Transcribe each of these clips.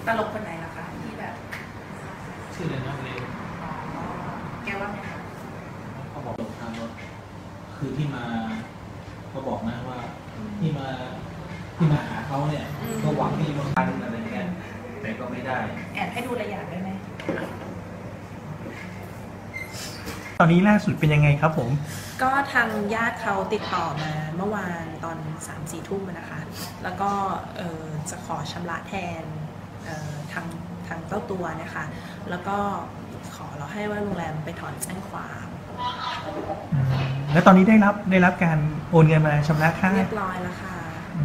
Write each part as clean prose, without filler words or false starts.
ตลกคนไหนล่ะคะที่แบบชื่ออะไรนะเลยแกว่าไงคะเขาบอกทางรถคือที่มาเขาบอกนะว่าที่มาหาเขาเนี่ยก็หวังที่จะมาคันอะไรเงี้ยแต่ก็ไม่ได้แอบให้ดูตัวอย่างได้ไหมตอนนี้ล่าสุดเป็นยังไงครับผมก็ทางญาติเขาติดต่อมาเมื่อวานตอน 3-4 ทุ่มนะคะแล้วก็จะขอชำระแทนทางเจ้าตัวนะคะแล้วก็ขอเราให้ว่าโรงแรมไปถอนแจ้งความแล้วตอนนี้ได้รับการโอนเงินมาชำระค่าเรียบร้อยแล้วค่ะ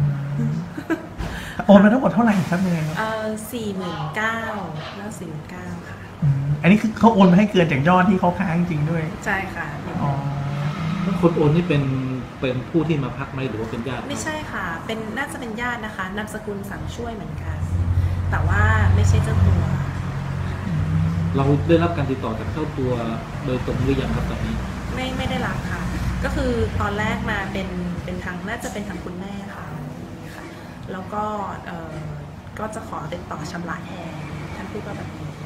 โอนมาทั้งหมดเท่าไหร่ครับยังไงครับ 49,000แล้ว49,000ค่ะอันนี้คือเขาโอนมาให้เกินจากยอดที่เขาค้างจริงด้วยใช่ค่ะคนโอนนี่เป็นผู้ที่มาพักไหมหรือว่าเป็นญาติไม่ใช่ค่ะน่าจะเป็นญาตินะคะนามสกุลสั่งช่วยเหมือนกันแต่ว่าไม่ใช่เจ้าตัวเราได้รับการติดต่อจากเจ้าตัวโดยตรงหรือยังครับตอนนี้ไม่ได้รับค่ะก็คือตอนแรกมาเป็นทางน่าจะเป็นทางคุณแม่ค่ะแล้วก็จะขอติดต่อชำระแทนท่านพูดว่าแบบนี้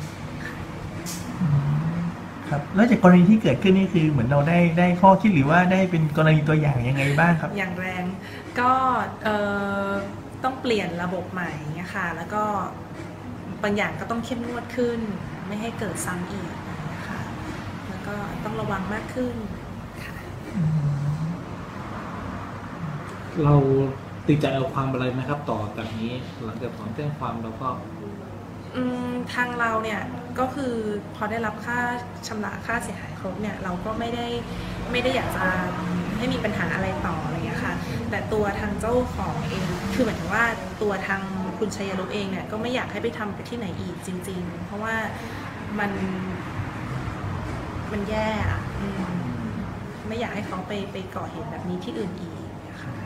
ครับแล้วจากกรณีที่เกิดขึ้นนี่คือเหมือนเราได้ข้อคิดหรือว่าได้เป็นกรณีตัวอย่างยังไงบ้างครับอย่างแรงก็ต้องเปลี่ยนระบบใหม่นะคะแล้วก็บางอย่างก็ต้องเข้มงวดขึ้นไม่ให้เกิดซ้ำอีกนะคะแล้วก็ต้องระวังมากขึ้นค่ะเราติดใจเอาความอะไรไหมครับต่อจากนี้หลังจากถอนแจ้งความเราก็ทางเราเนี่ยก็คือพอได้รับค่าชำระค่าเสียหายครบเนี่ยเราก็ไม่ได้อยากจะให้มีปัญหาอะไรต่ออะไรอย่างเงี้ยค่ะแต่ตัวทางเจ้าของเองคือหมายถึงว่าตัวทางคุณชัยรุปเองเนี่ยก็ไม่อยากให้ไปทำไปที่ไหนอีกจริงๆเพราะว่ามันแย่ไม่อยากให้เขาไปก่อเหตุแบบนี้ที่อื่นอีกนะคะ